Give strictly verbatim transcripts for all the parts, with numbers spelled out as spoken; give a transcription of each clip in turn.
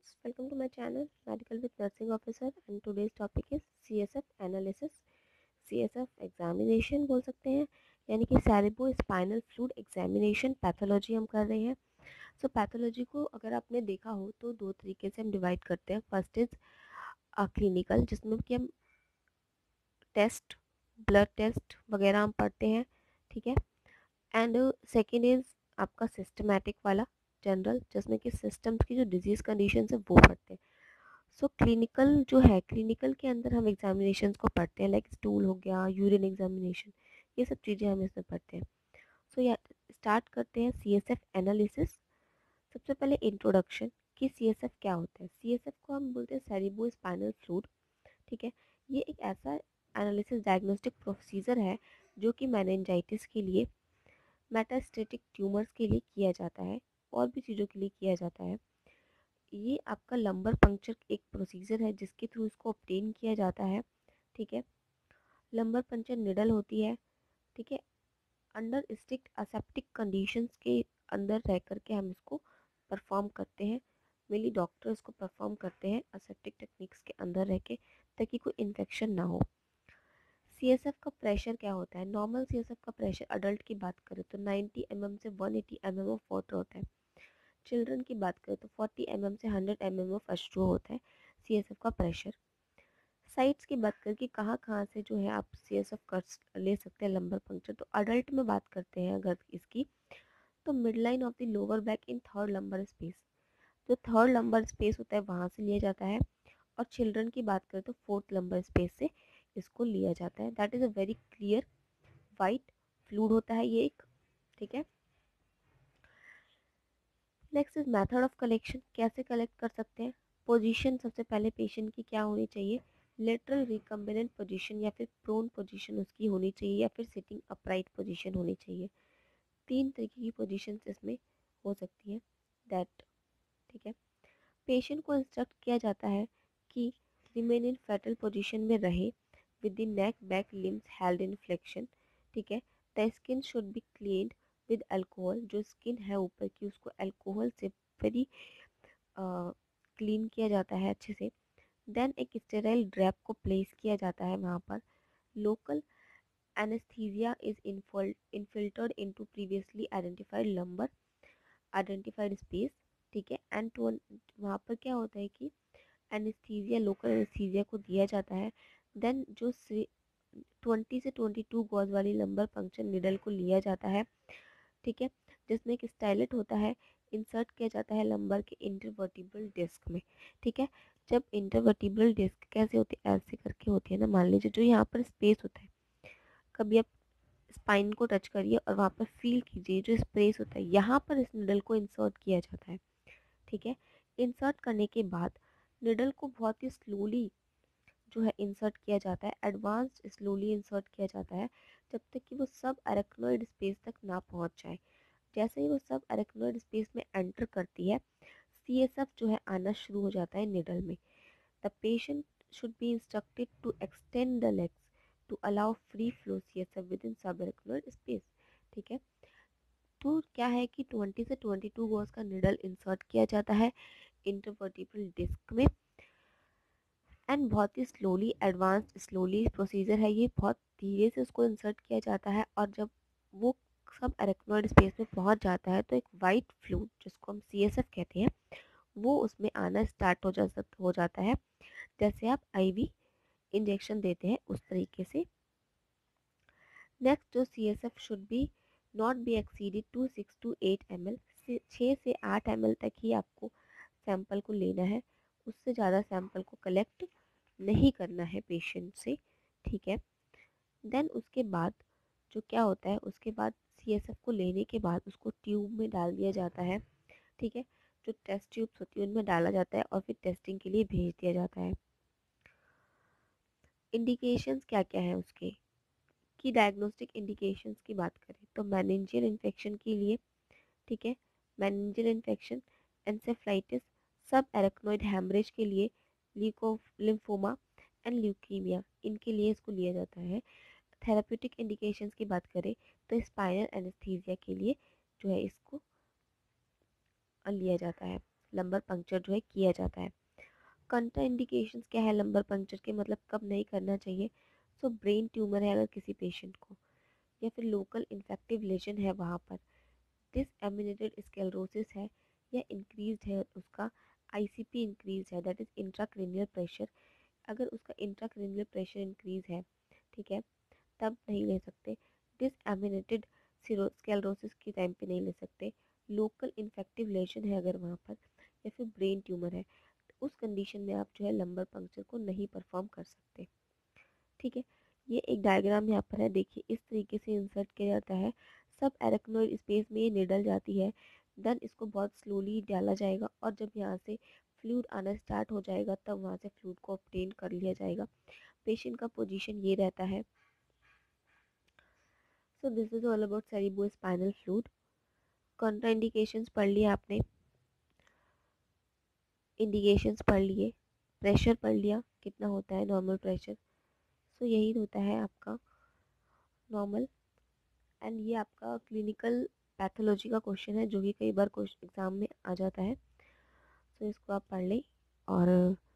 friends, welcome to my channel Medical with Nursing Officer and today's topic is C S F analysis. C S F examination बोल सकते हैं, यानी कि cerebro spinal fluid examination pathology हम कर रहे हैं. सो so, पैथोलॉजी को अगर आपने देखा हो तो दो तरीके से हम डिवाइड करते हैं. फर्स्ट इज क्लिनिकल, जिसमें कि हम टेस्ट, ब्लड टेस्ट वगैरह हम पढ़ते हैं, ठीक है. एंड सेकेंड इज आपका सिस्टमैटिक वाला जनरल, जिसमें कि सिस्टम्स की जो डिजीज कंडीशन है वो पढ़ते हैं. सो so, क्लिनिकल जो है, क्लिनिकल के अंदर हम एग्जामिनेशन को पढ़ते हैं, लाइक स्टूल हो गया, यूरिन एग्जामिनेशन, ये सब चीज़ें हम इसमें पढ़ते हैं. सो so, या स्टार्ट करते हैं सी एस एफ एनालिसिस. सबसे पहले इंट्रोडक्शन कि सी एस एफ क्या होता है. सी एस एफ को हम बोलते हैं सेरेब्रो स्पाइनल फ्लूइड, ठीक है. ये एक ऐसा एनालिसिस डायग्नोस्टिक प्रोसीजर है जो कि मेनिंजाइटिस के लिए, मेटास्टेटिक ट्यूमर्स के लिए किया जाता है, और भी चीज़ों के लिए किया जाता है. ये आपका लंबर पंक्चर एक प्रोसीजर है जिसके थ्रू इसको ऑब्टेन किया जाता है, ठीक है. लंबर पंक्चर निडल होती है, ठीक है. अंडर स्ट्रिक्ट असेप्टिक कंडीशंस के अंदर रह करके हम इसको परफॉर्म करते हैं. मेनली डॉक्टर इसको परफॉर्म करते हैं असेप्टिक टेक्निक्स के अंदर रह के, ताकि कोई इन्फेक्शन ना हो. सी एस एफ का प्रेशर क्या होता है. नॉर्मल सी एस एफ का प्रेशर अडल्ट की बात करें तो नाइन्टी एम एम से one eighty M M of water होता है. चिल्ड्रन की बात करें तो फोर्टी एम एम से hundred M M of H two O होता है सी एस एफ का प्रेशर. साइट्स की बात करें कि कहाँ कहाँ से जो है आप सी एस एफ कर ले सकते हैं लंबर पंक्चर, तो अडल्ट में बात करते हैं अगर इसकी, तो mid line of the lower back in third lumbar space, जो थर्ड लंबर स्पेस होता है वहाँ से लिया जाता है. और चिल्ड्रन की बात करें तो फोर्थ लंबर स्पेस से इसको लिया जाता है. That is a very clear white fluid होता है ये एक, ठीक है. Next is method of collection, कैसे कलेक्ट कर सकते हैं. पोजीशन सबसे पहले पेशेंट की क्या होनी चाहिए, लेटरल रिकम्बिनेंट पोजीशन या फिर प्रोन पोजीशन उसकी होनी चाहिए, या फिर सिटिंग अपराइट पोजीशन होनी चाहिए. तीन तरीके की पोजीशन इसमें हो सकती हैं. दैट, ठीक है. पेशेंट को इंस्ट्रक्ट किया जाता है कि रिमेन इन फेटल पोजीशन में रहे with the neck back limbs held in flexion, ठीक है. The skin should be cleaned with alcohol, जो स्किन है ऊपर की उसको अल्कोहल से वेरी क्लीन किया जाता है अच्छे से. देन एक स्टेराइल ड्रैप को प्लेस किया जाता है वहाँ पर. Local anaesthesia is infiltrated into previously identified lumbar identified space, ठीक है. एंड टू वहाँ पर क्या होता है कि एनेस्थीसिया, लोकल एनेस्थीसिया को दिया जाता है. देन जो ट्वेंटी से ट्वेंटी टू गॉज वाली लंबर पंक्चर निडल को लिया जाता है, ठीक है, जिसमें एक स्टाइलेट होता है, इंसर्ट किया जाता है लंबर के इंटरवर्टिब्रल डिस्क में, ठीक है. जब इंटरवर्टिब्रल डिस्क कैसे होती है, ऐसे करके होती है ना, मान लीजिए जो यहाँ पर स्पेस होता है, कभी आप स्पाइन को टच करिए और वहाँ पर फील कीजिए जो स्पेस होता है, यहाँ पर इस निडल को इंसर्ट किया जाता है, ठीक है. इंसर्ट करने के बाद निडल को बहुत ही स्लोली जो है इंसर्ट किया जाता है, एडवांस्ड स्लोली इंसर्ट किया जाता है, जब तक कि वो सब अरेक्नोइड स्पेस तक ना पहुंच जाए. जैसे ही वो सब अरेक्नोइड स्पेस में एंटर करती है, सी एस एफ जो है आना शुरू हो जाता है निडल में. The patient should be instructed to extend the legs to allow free flow C S F within subarachnoid space, ठीक है. तो क्या है कि ट्वेंटी से ट्वेंटी टू गॉज का निडल इंसर्ट किया जाता है इंटरवर्टिब्रल डिस्क में, एंड बहुत ही स्लोली, एडवांस्ड स्लोली प्रोसीजर है ये, बहुत धीरे से उसको इंसर्ट किया जाता है. और जब वो सब अरेक्नोइड स्पेस में पहुंच जाता है तो एक वाइट फ्लूइड, जिसको हम सी एस एफ कहते हैं, वो उसमें आना स्टार्ट हो जा हो जाता है, जैसे आप आई वी इंजेक्शन देते हैं उस तरीके से. नेक्स्ट जो C S F should be not be exceeded to six to eight M L, छः से आठ एम एल तक ही आपको सैंपल को लेना है, उससे ज़्यादा सैंपल को कलेक्ट नहीं करना है पेशेंट से, ठीक है. देन उसके बाद जो क्या होता है, उसके बाद सी एस एफ को लेने के बाद उसको ट्यूब में डाल दिया जाता है, ठीक है. जो टेस्ट ट्यूब्स होती है उनमें डाला जाता है और फिर टेस्टिंग के लिए भेज दिया जाता है. इंडिकेशंस क्या क्या है उसके, की डायग्नोस्टिक इंडिकेशंस की बात करें तो मेनिंजियल इन्फेक्शन के लिए, ठीक है, मेनिंजियल इन्फेक्शन, एंसेफ्लाइटिस, सब एरेक्नोइड हैमरेज के लिए, ल्यूको लिम्फोमा एंड ल्यूकीमिया, इनके लिए इसको लिया जाता है. थेराप्यूटिक इंडिकेशंस की बात करें तो स्पाइनल एनेस्थीसिया के लिए जो है इसको लिया जाता है. लंबर पंक्चर जो है किया जाता है। कंट्रा इंडिकेशंस क्या है लंबर पंक्चर के, मतलब कब नहीं करना चाहिए। सो ब्रेन ट्यूमर है अगर किसी पेशेंट को, या फिर लोकल इन्फेक्टिव लेजन है वहाँ पर, डिसएमिनेटेड स्क्लेरोसिस है, या इंक्रीज है उसका आईसीपी इंक्रीज है, दैट इज इंट्राक्रेनियल प्रेशर, अगर उसका इंट्राक्रेनियल प्रेशर इंक्रीज है, ठीक है, तब नहीं ले सकते। डिसएमिनेटेड स्क्लेरोसिस के टाइम पे नहीं ले सकते। लोकल इन्फेक्टिव लेजन है अगर वहाँ पर, या फिर ब्रेन ट्यूमर है, तो उस कंडीशन में आप जो है लंबर पंक्चर को नहीं परफॉर्म कर सकते। ठीक है, ये एक डायग्राम यहाँ पर है, देखिए इस तरीके से इंसर्ट किया जाता है। सब एरेक्नोइड स्पेस में ये निडल जाती है, देन इसको बहुत स्लोली डाला जाएगा, और जब यहाँ से फ्लूइड आना स्टार्ट हो जाएगा तब वहाँ से फ्लूइड को ऑब्टेन कर लिया जाएगा। पेशेंट का पोजीशन ये रहता है। So this is all about cerebrospinal fluid. Contraindications पढ़ लिया आपने, इंडिकेशंस पढ़ लिए, प्रेशर पढ़ लिया कितना होता है नॉर्मल प्रेशर। सो यही होता है आपका नॉर्मल। एंड ये आपका क्लिनिकल पैथोलॉजी का क्वेश्चन है जो कि कई बार एग्ज़ाम में आ जाता है। सो इसको आप पढ़ लें, और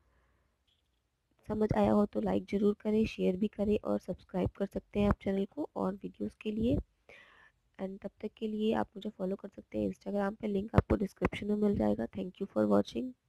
समझ आया हो तो लाइक ज़रूर करें, शेयर भी करें, और सब्सक्राइब कर सकते हैं आप चैनल को और वीडियोस के लिए। एंड तब तक के लिए आप मुझे फॉलो कर सकते हैं इंस्टाग्राम पे, लिंक आपको डिस्क्रिप्शन में मिल जाएगा। Thank you for watching.